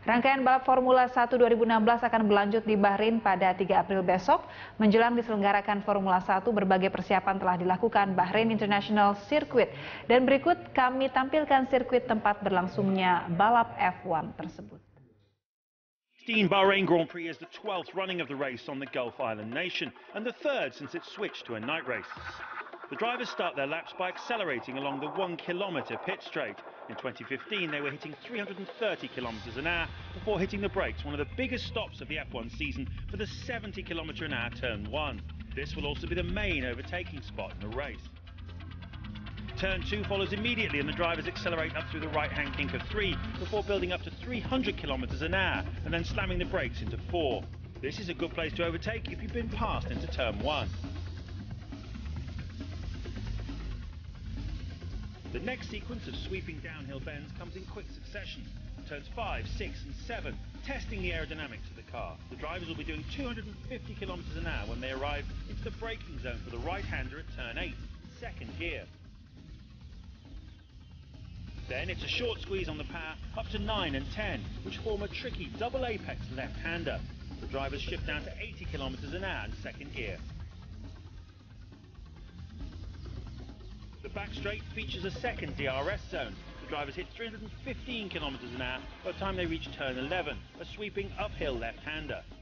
Rangkaian balap Formula 1 2016 akan berlanjut di Bahrain pada 3 April besok. Menjelang diselenggarakan Formula 1, berbagai persiapan telah dilakukan Bahrain International Circuit. Dan berikut kami tampilkan sirkuit tempat berlangsungnya balap F1 tersebut. Bahrain Grand Prix is the 12th running of the race on the Gulf Island nation and the third since it switched to a night race. The drivers start their laps by accelerating along the 1 kilometre pit straight. In 2015, they were hitting 330 kilometres an hour before hitting the brakes, one of the biggest stops of the F1 season for the 70 kilometre an hour turn 1. This will also be the main overtaking spot in the race. Turn 2 follows immediately and the drivers accelerate up through the right-hand kink of 3 before building up to 300 kilometres an hour and then slamming the brakes into 4. This is a good place to overtake if you've been passed into turn 1. The next sequence of sweeping downhill bends comes in quick succession. Turns 5, 6 and 7, testing the aerodynamics of the car. The drivers will be doing 250 kilometres an hour when they arrive into the braking zone for the right-hander at turn 8, second gear. Then it's a short squeeze on the power up to 9 and 10, which form a tricky double apex left-hander. The drivers shift down to 80 kilometres an hour in second gear. The back straight features a second DRS zone. The drivers hit 315 kilometres an hour by the time they reach turn 11, a sweeping uphill left-hander.